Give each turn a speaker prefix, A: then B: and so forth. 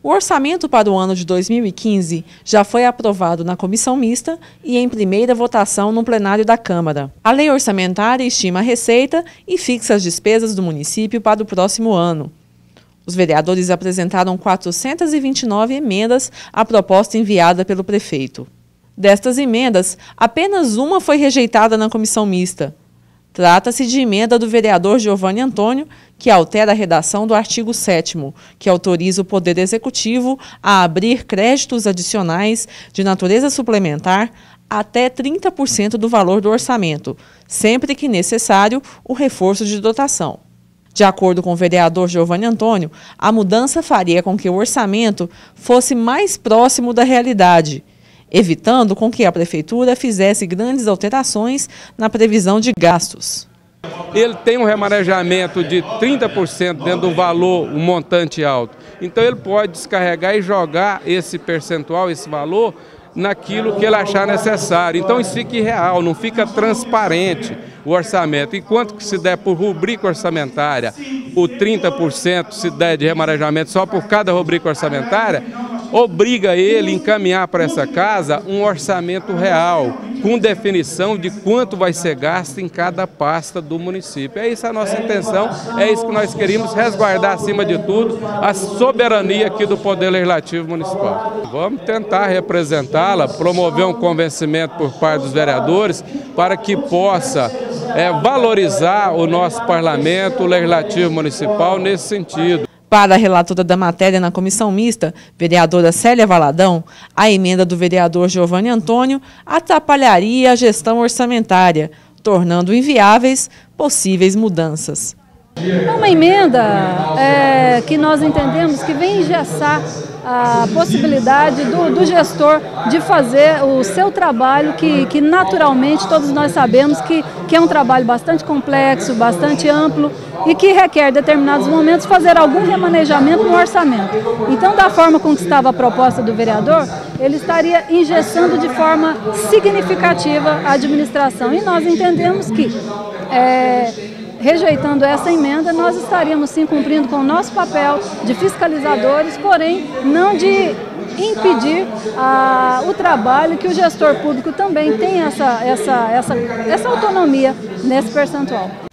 A: O orçamento para o ano de 2015 já foi aprovado na comissão mista e em primeira votação no plenário da Câmara. A lei orçamentária estima a receita e fixa as despesas do município para o próximo ano. Os vereadores apresentaram 429 emendas à proposta enviada pelo prefeito. Destas emendas, apenas uma foi rejeitada na comissão mista. Trata-se de emenda do vereador Giovanni Antônio, que altera a redação do artigo 7º, que autoriza o Poder Executivo a abrir créditos adicionais de natureza suplementar até 30% do valor do orçamento, sempre que necessário o reforço de dotação. De acordo com o vereador Giovanni Antônio, a mudança faria com que o orçamento fosse mais próximo da realidade, evitando com que a Prefeitura fizesse grandes alterações na previsão de gastos.
B: Ele tem um remanejamento de 30% dentro do valor, um montante alto. Então ele pode descarregar e jogar esse percentual, esse valor, naquilo que ele achar necessário. Então isso fica irreal, não fica transparente o orçamento. Enquanto que se der por rubrica orçamentária, o 30% se der de remanejamento só por cada rubrica orçamentária, obriga ele a encaminhar para essa casa um orçamento real, com definição de quanto vai ser gasto em cada pasta do município. É isso a nossa intenção, é isso que nós queremos, resguardar acima de tudo a soberania aqui do Poder Legislativo Municipal. Vamos tentar representá-la, promover um convencimento por parte dos vereadores para que possa valorizar o nosso Parlamento, o Legislativo Municipal nesse sentido.
A: Para a relatora da matéria na comissão mista, vereadora Célia Valadão, a emenda do vereador Giovanni Antônio atrapalharia a gestão orçamentária, tornando inviáveis possíveis mudanças.
C: É uma emenda que nós entendemos que vem engessar a possibilidade do gestor de fazer o seu trabalho, que naturalmente todos nós sabemos que é um trabalho bastante complexo, bastante amplo e que requer, em determinados momentos, fazer algum remanejamento no orçamento. Então, da forma com que estava a proposta do vereador, ele estaria engessando de forma significativa a administração. E nós entendemos que, rejeitando essa emenda, nós estaríamos sim cumprindo com o nosso papel de fiscalizadores, porém não de impedir o trabalho, que o gestor público também tem essa autonomia nesse percentual.